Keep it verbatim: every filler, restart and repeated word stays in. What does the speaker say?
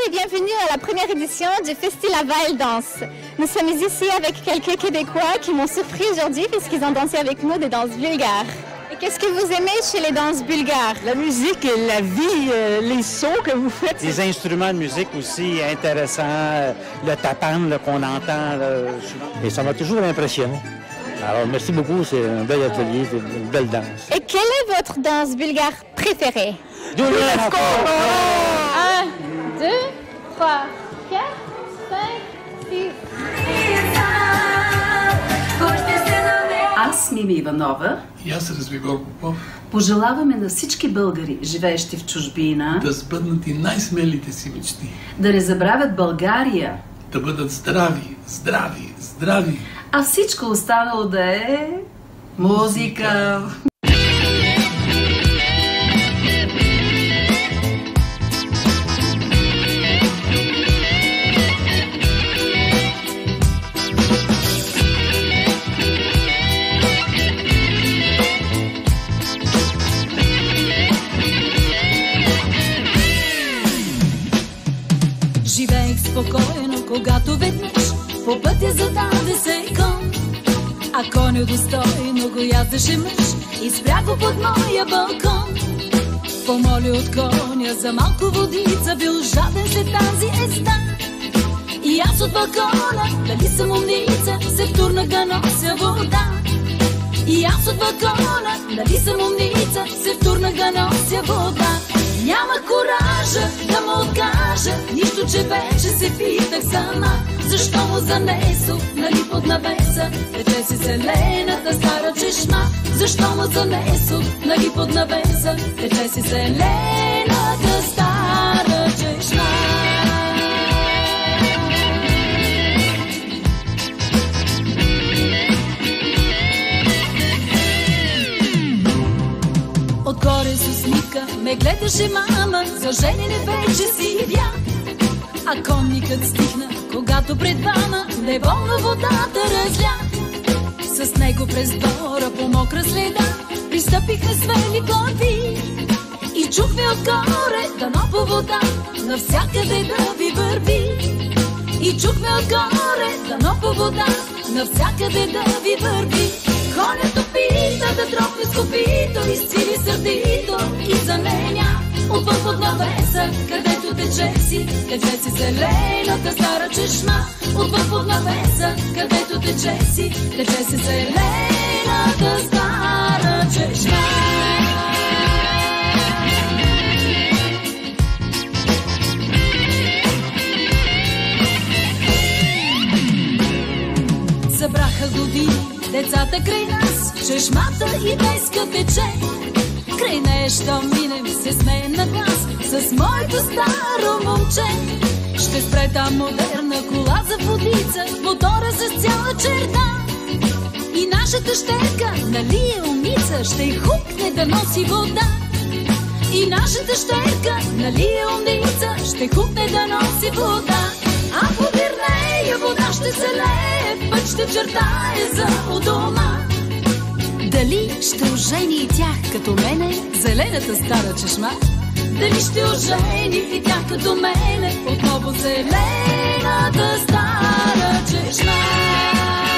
et bienvenue à la première édition du FestiLaval Danse. Nous sommes ici avec quelques Québécois qui m'ont surpris aujourd'hui puisqu'ils ont dansé avec nous des danses bulgares. Et qu'est-ce que vous aimez chez les danses bulgares? La musique, la vie, euh, les sons que vous faites. Les instruments de musique aussi intéressants, euh, le tapan qu'on entend. Là, et ça m'a toujours impressionné. Alors, merci beaucoup, c'est un bel atelier, c'est une belle danse. Et quelle est votre danse bulgare préférée? Un, deux, trois, quatre, cinq, six. Аз, Мими Иванова, и аз, Развигор Попов, пожелаваме на всички българи, живеещи в чужбина, да сбъднат и най-смелите си мечти. Да не забравят България. Да бъдат здрави, здрави, здрави. А всичко останало да е музика. Живеех спокойно, когато веднъж по пътя зададе се кон. А коню достойно го яздеше мъж и спря го под моя балкон. Помоли от коня за малко водица, бил жаден след тази езда. И аз от балкона, дали съм умница, се втурнах да нося вода. И аз от балкона, дали съм умница, се втурнах да нося вода. Нямах коража да му откажа, нищо, че вече се питах сама. Защо му занесох, нали под навеса, тече си зелената стара чешма. Защо му занесох, нали под навеса, тече си зелената стара чешма. Отгоре с усмивка ме гледаше мама, за женене вече си бях. А конникът стихна, когато пред двама неволно водата разля. С него през двора по мокра следа пристъпиха свели глави. И чухме отгоре дано по вода навсякъде да ви върви. И чухме отгоре дано по вода навсякъде да ви върви. Конято пита да тропне с копито, изцили сърдито и заненя. Отвън под навеса, където тече си, тече си зелената стара чешма. Отвън под навеса, където тече си, тече си зелената стара чешма. Събраха години децата край нас, чешмата и днеска тече. Край нея, що минем, се смеем на глас с моето старо момче. Ще спре там модерна кола за водица, мотора с цяла черта. И нашата щерка, нали е умница, ще й хукне да носи вода. И нашата щерка, нали е умница, ще хукне да носи вода. А подир нея вода ще се лее, път ще чертае за у дома. Дали ще ожени и тях като мене зелената стара чешма? Дали ще ожени и тях като мене отново зелената стара чешма?